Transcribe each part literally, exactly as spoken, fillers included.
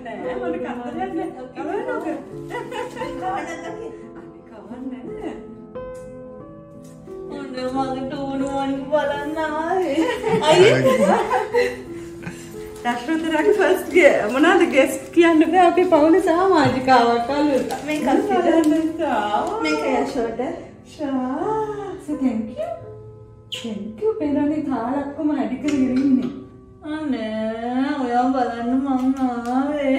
නෑ මට කරදරයක් නෑ. කවන්නක. කවන්නක. කවන්නේ නෑ. ඔන්න මගේ ටෝනු වань බලන්න ආවේ. අයියේ. දශරථරාගේ ෆස්ට් ගේ මොනවාද ගෙස්ට් කියන්න බෑ අපි පවුලේ සමාජිකාවක් අල්ලුවා. මේක අස්තිදන්න ආවා. මේක යෂෝට. ෂා. So thank you. thank you. පෙරණි තාලක්කම ඇඩි කරගෙන ඉන්නේ. අනේ ඔයා බලන්න මම ආවේ.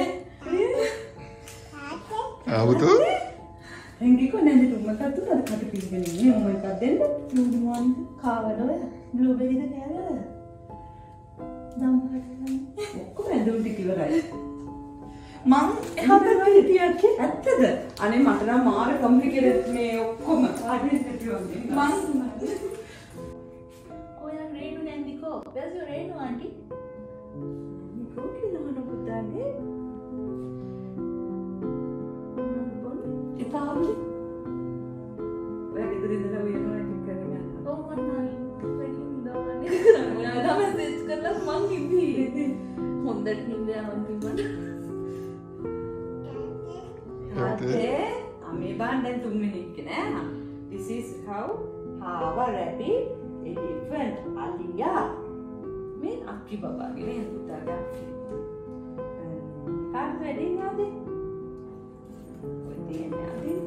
ආවුතු? එංගි කොහෙන්ද තුමකට අද කට පිළිගෙන ඉන්නේ මොම එකක් දෙන්න? බ්ලූ මොන් කාවද ඔය? බ්ලූබෙරිද කෑවද? දම්හට ඔක්කොම ඇඳුම් ටික ඉවරයි. මං එහාට පිටියක් ඇත්තද? අනේ මට නම් මාර කොම්ප්ලිකේටඩ් මේ ඔක්කොම ආඩියස් පිටියෝනේ. මං ඔයා රේණු නැන්දිකෝ. where's your රේණු aunty? නිකෝ කියලා පුතාගේ. ඉතාලි. ඔයා ගෙදර ඉඳලා වෙනවා ටික කරගෙන යනවා. ඔව් මම වෙලින් දාන්නේ. ඔයා ගම සෙට් කරලා මං ඉන්නේ. හොඳට නින්ද යනවා තිබුණා. Ate, ame baan දැන් තුන් මිනිත්ක නෑ. This is how have a rabbit, elephant, aliya. මේ අක්කි බබාගේ නේද පුතාගේ අක්කි. කාටද වැඩේ නාදේ? ඔය තියන්නේ අදින්න.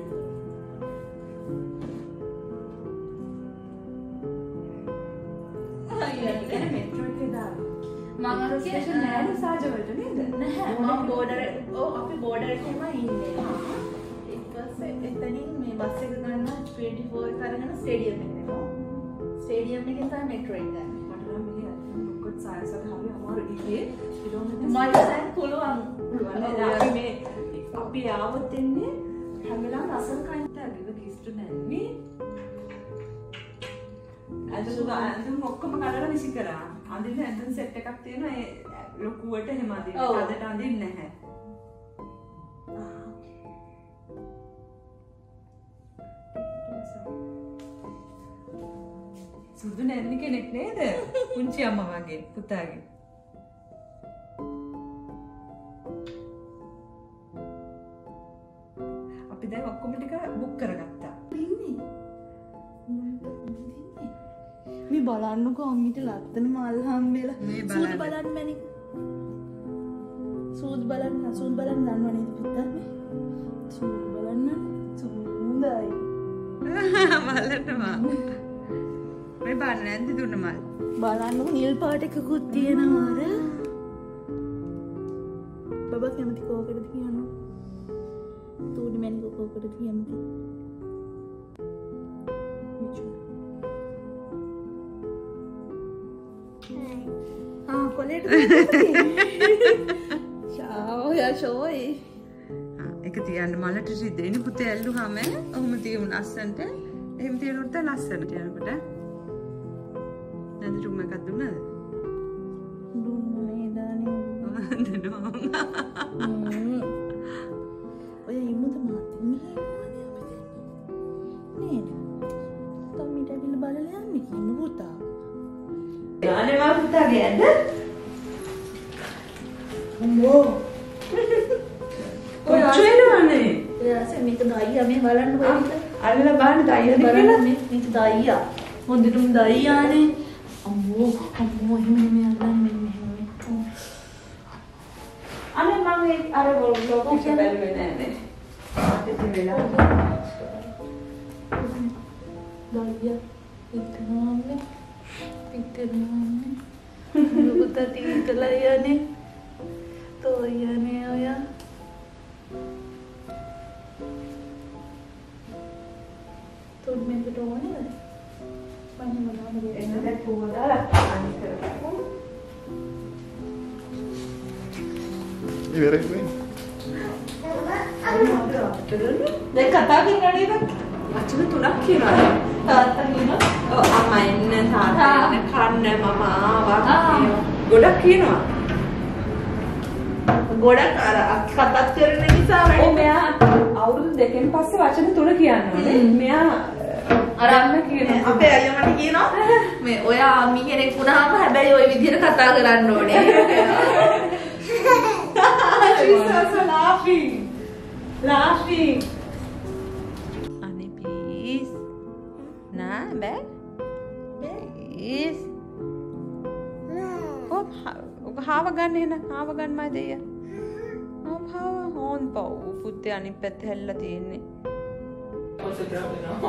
අයියා ඉතින් මෙට්‍රෝ එකේ දාලා. මම අර ස්ටේෂන් නෑනේ සාජ වලට නේද? නැහැ. මම බෝඩර් ඔව් අපි බෝඩර් එකේම ඉන්නේ. ඊට පස්සේ එතනින් මේ බස් එක ගන්න ට්වෙන්ටි ෆෝර් එක අරගෙන ස්ටේඩියම් එකට එනවා. ස්ටේඩියම් එකෙන් තමයි මෙට්‍රෝ එක ගන්න. මට නම් මෙහෙ මොකද සායසත් හරිය අමාරු ඉන්නේ. කිලෝමීටර් මට දැන් පුළුවන්. පුළුවන්. අපි මේ අපි ආවොත් එන්නේ හැමදාම රසල් කන්ටාගේ කිස්තු නැන්නේ. අද අද ඔක්කොම කඩලා විසි කරා. අඳින්න ඇඳන් සෙට් එකක් තියෙනවා ඒ ලොකුවට එහෙම අඳින්න. අදට අඳින්නේ නැහැ. සුදු නැන්නේ කෙනෙක් නේද? පුංචි අම්මා වගේ පුතාගේ. අපි දැන් ඔක්කොම ටික බුක් කරගත්තා. ඉන්නේ. මේ බලන්නකෝ අම්මිට ලත්තන මල් හම්බෙලා. සූද් බලන්න මැනික. සූද් බලන්න සූද් බලන්න දන්නව නේද පුතා මේ? සූද් බලන්න සූඳයි. බලන්න මම. මේ බලන්න නැද්ද දුන්න මල්? බලන්නකෝ නිල් පාට එකකුත් තියෙනවා අර. බබා කැමති කෝකටද කියනවා? සූද් මැනික කෝකටද කැමති? Ciao, ya soy. ඒක තියන්න මලට සිද්දෙනි පුතේ ඇල්ලුවාම ඔහොම තියමු ලස්සන්ට. එහෙම තියනොත් ලස්සනට යනකොට. නැද රුම් එකක් දුන්නද? දුන්නේ දානේ. දුන්නා. ඔය ඉමුද මාත් මෙහෙ නේද? තම්මිට ඇවිල්ලා බලලා යන්නේ කිමු පුතා. යානේ මා පුතාගේ ඇද්ද? අම්මෝ. ඔය ආයෙන්නේ. එයාසේ මේක දයියා මේ බලන්න කොහෙද? අල්ලලා බලන්න දයියා බලන්න මේ මේක දයියා. හොඳටම දයියානේ. අම්මෝ අම්මෝ එහෙම නෙමෙයි අල්ලන්නේ මෙහෙම. අනේ මම ඒ අර වලොග් එක බැලුවේ නෑනේ. ආයෙත් වෙලා. දයියා ඉතනවානේ. ඉතනවානේ. ලුකුත තීතලා යන්නේ. तो याने आया तो मैं तो होने वाला पानी बना दे ऐसा पूरा पानी कर ये वेरे कोई देख कथा की नड़ी में अच्छा तो ना खीरा තාත්තා කියනවා ඔව් අම්මා එන්න තාත්තා එන්න කන්න මම ආවා ගොඩක් කියනවා ගොඩක් අර කතාත් කරන නිසා ඔව් මෙයා අවුරුදු දෙකෙන් පස්සේ වචන තුන කියනවා මෙයා අර අම්ම කියනවා අපේ අයියා මට කියනවා මේ ඔයා අම්මි කෙනෙක් වුණාම හැබැයි ওই විදිහට කතා කරන්න ඕනේ laughing. Laughing. Ani please. Nah, back. Please. Oh, how gan hai na? How gan ma deya? Oh, how on pau. Putte ani pet hella tiyenne. What's the problem now?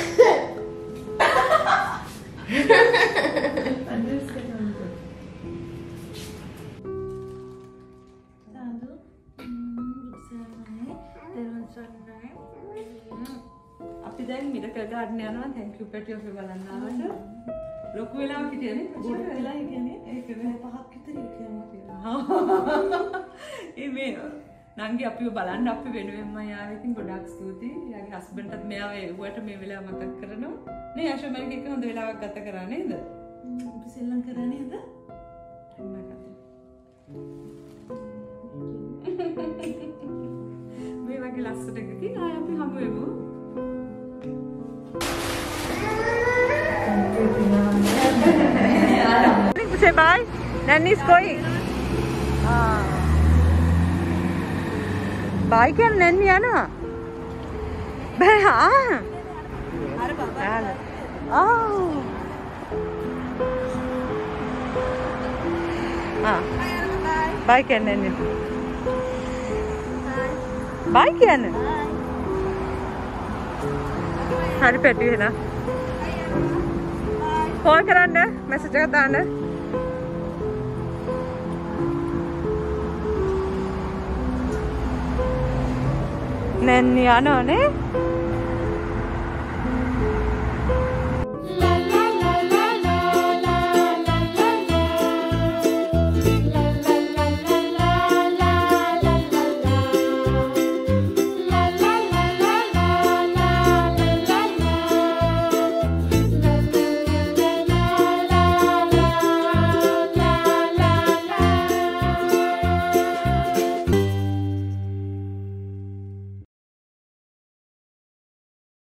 අපි දැන් මිරකල් ගාඩන් යනවා thank you පැටි ඔෆේ බලන්න ආවට ලොකු වෙලාවක් හිටියනේ ගොඩ වෙලා හිටියනේ ඒක වෙන පහක් විතර කියනවා ඒ මේ නංගි අපිව බලන්න අපි වෙනුවෙන්ම යාව ඉතින් ගොඩක් ස්තුතියි යාගේ හස්බන්ඩ්ටත් මෙයාව එව්වට මේ වෙලාව මතක් කරනවා නේ යශෝමල්ගේ එක හොඳ වෙලාවක් ගත කරා නේද අපි සෙල්ලම් කරා නේද මේ වගේ ලස්සන එකකින් ආය අපි හමු වෙමු Say bye. Nanny's going. Ah. Bye can Nanny ana. Bye ha. Are baba. Oh. Ah. Bye can Nanny. Bye can. Hari petty hai na. Call කරන්න message එකක් දාන්න නැන්නේ යනවනේ